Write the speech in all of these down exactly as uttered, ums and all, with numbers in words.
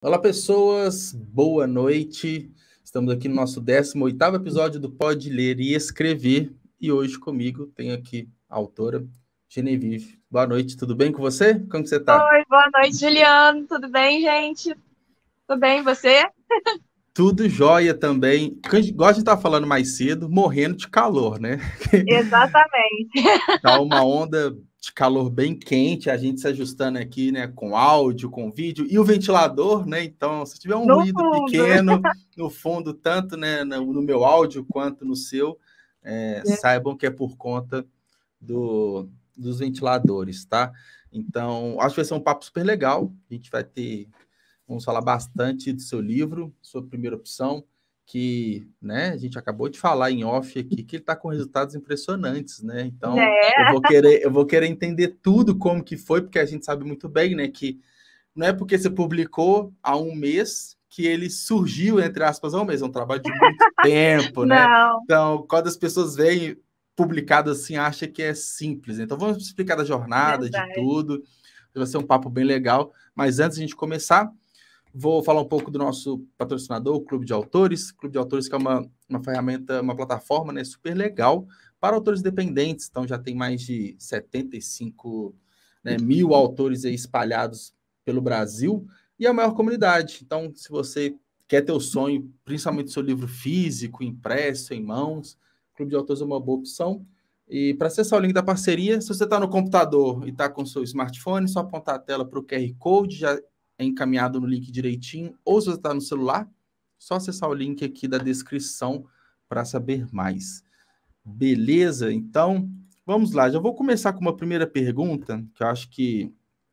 Olá, pessoas, boa noite. Estamos aqui no nosso décimo oitavo episódio do Pode Ler e Escrever. E hoje comigo tem aqui a autora Genevieve. Boa noite, tudo bem com você? Como que você está? Oi, boa noite, Juliano. Tudo bem, gente? Tudo bem, e você? Tudo jóia também. Igual a gente estava falando mais cedo, morrendo de calor, né? Exatamente. Tá uma onda de calor bem quente, a gente se ajustando aqui, né, com áudio, com vídeo, e o ventilador, né, então, se tiver um No ruído fundo. pequeno no fundo, tanto, né, no, no meu áudio quanto no seu, é, saibam que é por conta do, dos ventiladores, tá? Então, acho que vai ser um papo super legal, a gente vai ter, vamos falar bastante do seu livro, sua primeira opção, que, né, a gente acabou de falar em off aqui que ele está com resultados impressionantes, né? Então, eu É, vou querer, eu vou querer entender tudo como que foi, porque a gente sabe muito bem, né, que não é porque você publicou há um mês que ele surgiu, entre aspas, há um mês, é um trabalho de muito tempo, né? não, Então, quando as pessoas veem publicado assim, acha que é simples. Então, vamos explicar da jornada, de verdade. tudo. Vai ser um papo bem legal. Mas antes de a gente começar, vou falar um pouco do nosso patrocinador, o Clube de Autores. O Clube de Autores que é uma, uma ferramenta, uma plataforma, né, super legal para autores independentes. Então já tem mais de setenta e cinco, né, mil autores aí espalhados pelo Brasil e a maior comunidade. Então, se você quer ter o sonho, principalmente seu livro físico, impresso, em mãos, o Clube de Autores é uma boa opção. E para acessar o link da parceria, se você está no computador e está com seu smartphone, só apontar a tela para o Q R Code, já é encaminhado no link direitinho, ou se você está no celular, só acessar o link aqui da descrição para saber mais. Beleza? Então, vamos lá. Já vou começar com uma primeira pergunta, que eu acho que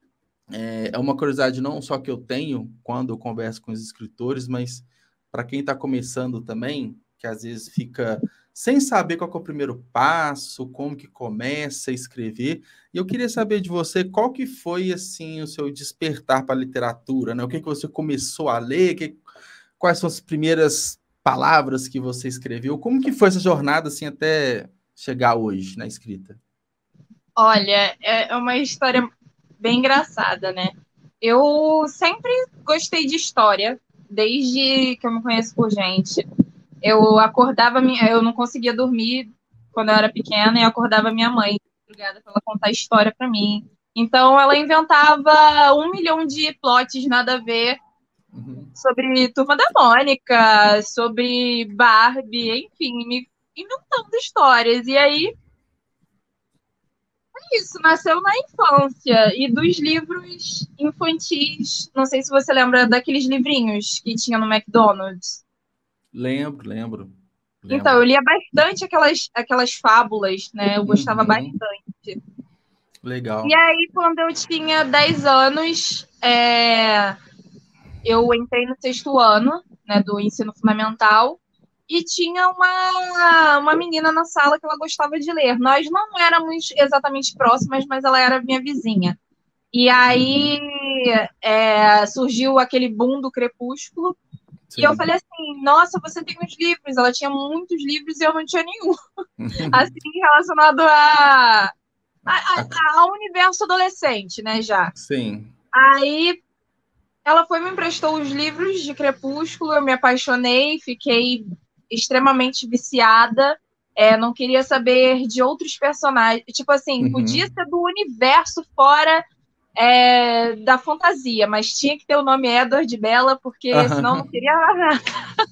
é uma curiosidade não só que eu tenho quando eu converso com os escritores, mas para quem está começando também, que às vezes fica sem saber qual que é o primeiro passo, como que começa a escrever. E eu queria saber de você qual que foi assim o seu despertar para a literatura, né? O que que você começou a ler? Que, quais são as primeiras palavras que você escreveu? Como que foi essa jornada assim até chegar hoje na escrita? Olha, é uma história bem engraçada, né? Eu sempre gostei de história, desde que eu me conheço por gente. Eu acordava, minha- eu não conseguia dormir quando eu era pequena e eu acordava minha mãe de madrugada para ela contar história para mim. Então ela inventava um milhão de plots nada a ver Uhum. sobre Turma da Mônica, sobre Barbie, enfim, me inventando histórias. E aí, isso nasceu na infância. E dos livros infantis, não sei se você lembra daqueles livrinhos que tinha no McDonald's. Lembro, lembro, Então, eu lembro. lia bastante aquelas, aquelas fábulas, né? Eu gostava Uhum. bastante. E Legal. aí, quando eu tinha dez anos, é, eu entrei no sexto ano, né, do ensino fundamental, e tinha uma, uma menina na sala que ela gostava de ler. Nós não éramos exatamente próximas, mas ela era minha vizinha. E aí Uhum. é, surgiu aquele boom do Crepúsculo, e eu falei Sim. assim, nossa, você tem uns livros. Ela tinha muitos livros e eu não tinha nenhum. Assim, relacionado a, a, a, A- ao universo adolescente, né, já. Sim. Aí ela foi me emprestou os livros de Crepúsculo, eu me apaixonei, fiquei extremamente viciada, é, não queria saber de outros personagens. Tipo assim, podia Uhum. ser do universo fora é, da fantasia, mas tinha que ter o nome Edward Bella, porque senão eu não Aham. queria nada.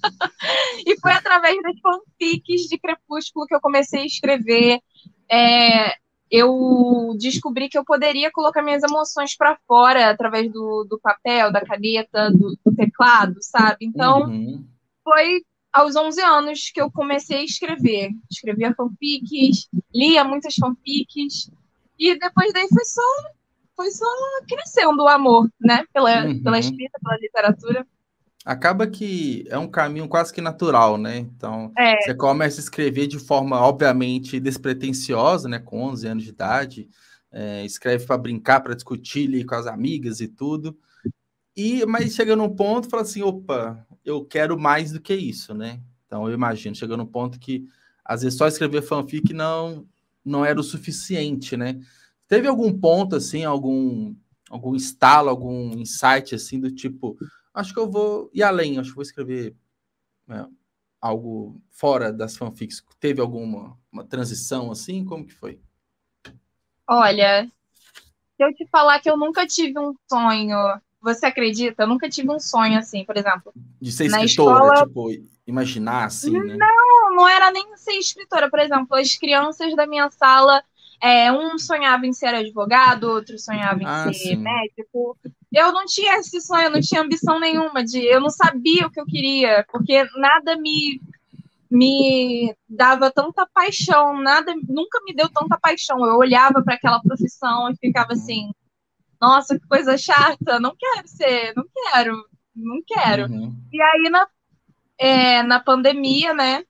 E foi através das fanfics de Crepúsculo que eu comecei a escrever. É, eu descobri que eu poderia colocar minhas emoções para fora através do, do papel, da caneta, do, do teclado, sabe? Então, Uhum. foi aos onze anos que eu comecei a escrever. Escrevia fanfics, lia muitas fanfics, e depois daí foi só, foi só crescendo o amor, né? Pela, pela Uhum. escrita, pela literatura. Acaba que é um caminho quase que natural, né? Então, É, você começa a escrever de forma, obviamente, despretensiosa, né? Com onze anos de idade, é, escreve para brincar, para discutir ali com as amigas e tudo. E, mas chega num ponto, fala assim, opa, eu quero mais do que isso, né? Então, eu imagino, chega num ponto que, às vezes, só escrever fanfic não, não era o suficiente, né? Teve algum ponto, assim, algum, algum estalo, algum insight, assim, do tipo, acho que eu vou ir além, acho que vou escrever, né, algo fora das fanfics. Teve alguma uma transição assim? Como que foi? Olha, se eu te falar que eu nunca tive um sonho, você acredita? Eu nunca tive um sonho assim, por exemplo. De ser Na escritora, escola, tipo, imaginar assim, né? não, não era nem ser escritora. Por exemplo, as crianças da minha sala, é, um sonhava em ser advogado, outro sonhava em Ah, ser sim. médico. Eu não tinha esse sonho, eu não tinha ambição nenhuma de, eu não sabia o que eu queria, porque nada me me dava tanta paixão, nada, nunca me deu tanta paixão. Eu olhava para aquela profissão e ficava assim, nossa, que coisa chata, não quero ser, não quero, não quero. Uhum. E aí na, é, na pandemia, né,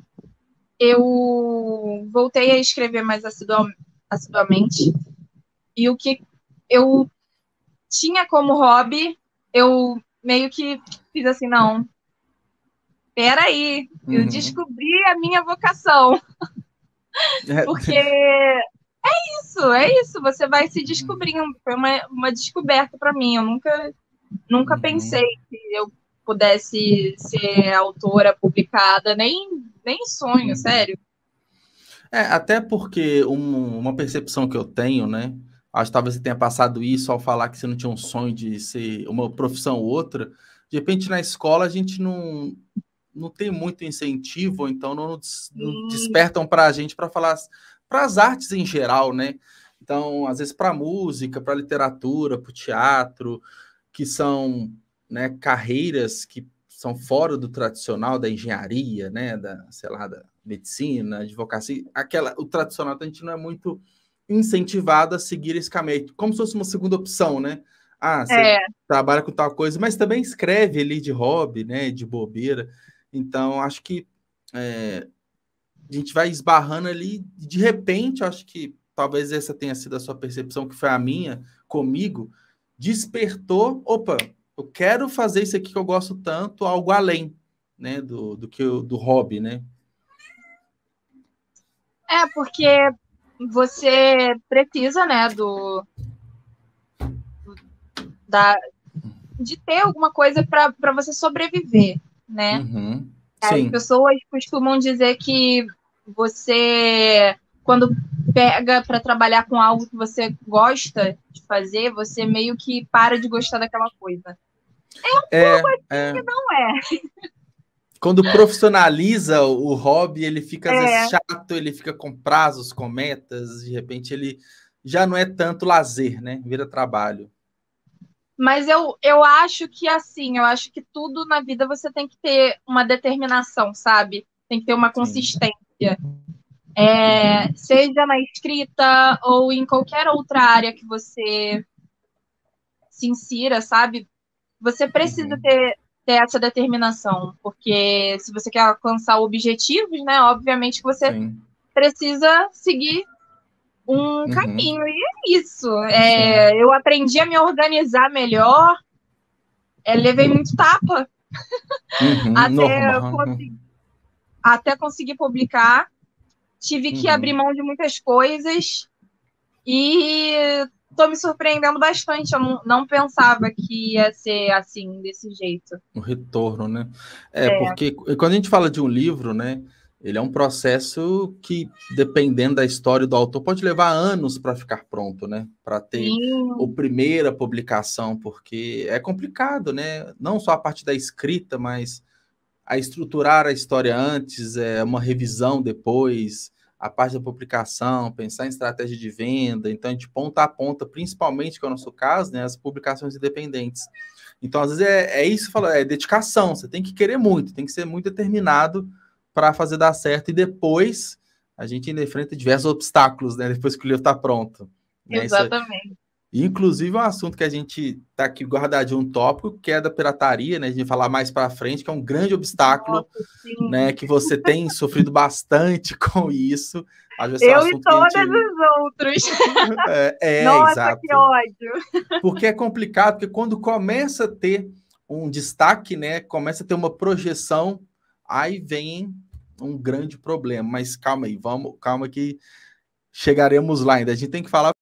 eu voltei a escrever mais assidu assiduamente. E o que eu tinha como hobby, eu meio que fiz assim, não, peraí, eu Uhum. descobri a minha vocação. É. Porque isso, é isso, você vai se descobrindo. Foi uma, uma descoberta para mim. Eu nunca, nunca pensei Uhum. que eu pudesse ser autora publicada, nem, nem sonho, Uhum. sério. É, até porque um- uma percepção que eu tenho, né? Acho que talvez você tenha passado isso ao falar que você não tinha um sonho de ser uma profissão ou outra. De repente, na escola, a gente não, não tem muito incentivo, ou então não, des- não E, despertam para a gente para falar para as artes em geral, né? Então, às vezes, para música, para literatura, para o teatro, que são, né, carreiras que são fora do tradicional da engenharia, né, da, sei lá, da medicina, advocacia, aquela, o tradicional a gente não é muito incentivado a seguir esse caminho, como se fosse uma segunda opção, né? Ah, você é, trabalha com tal coisa, mas também escreve ali de hobby, né, de bobeira. Então, acho que é, a gente vai esbarrando ali, de repente, acho que talvez essa tenha sido a sua percepção, que foi a minha, comigo, despertou, opa, eu quero fazer isso aqui que eu gosto tanto, algo além, né, do, do que eu, do hobby, né? é porque você precisa, né, do, da, de ter alguma coisa para você sobreviver, né? Uhum. As Sim. pessoas costumam dizer que você, quando pega para trabalhar com algo que você gosta de fazer, você meio que para de gostar daquela coisa. É, é. Não é. Quando profissionaliza o hobby, ele fica às vezes É, chato, ele fica com prazos, com metas, de repente ele já não é tanto lazer, né? Vira trabalho. mas eu, eu acho que assim, eu acho que tudo na vida você tem que ter uma determinação, sabe? Tem que ter uma Sim. consistência. É, seja na escrita ou em qualquer outra área que você se insira, sabe? Você precisa Uhum. ter, ter essa determinação, porque se você quer alcançar objetivos, né, obviamente que você Sim. precisa seguir um Uhum. caminho, e é isso. Sim. É, eu aprendi a me organizar melhor, é, levei muito tapa Uhum. até Normal. conseguir, até conseguir publicar, tive que abrir Uhum. mão de muitas coisas e estou me surpreendendo bastante. Eu não, não pensava que ia ser assim, desse jeito. O retorno, né? É, É, porque quando a gente fala de um livro, né? Ele é um processo que, dependendo da história do autor, pode levar anos para ficar pronto, né? Para ter a sim, primeira publicação, porque é complicado, né? Não só a parte da escrita, mas a estruturar a história antes, é uma revisão depois, a parte da publicação, pensar em estratégia de venda, então a gente ponta a ponta, principalmente que é o nosso caso, né, as publicações independentes. Então, às vezes, é, é isso que fala, é dedicação, você tem que querer muito, tem que ser muito determinado para fazer dar certo, e depois a gente ainda enfrenta diversos obstáculos, né, depois que o livro está pronto. Né, isso, exatamente. inclusive, é um assunto que a gente está aqui guardadinho um tópico, que é da pirataria, né? A gente vai falar mais para frente, que é um grande obstáculo, Nossa, né? sim. Que você tem sofrido bastante com isso. Acho que esse é um Eu e assunto que a todos gente. os outros. É, é, Nossa, que exato. ódio. Porque é complicado, porque quando começa a ter um destaque, né? Começa a ter uma projeção, aí vem um grande problema. Mas calma aí, vamos, calma que chegaremos lá ainda. A gente tem que falar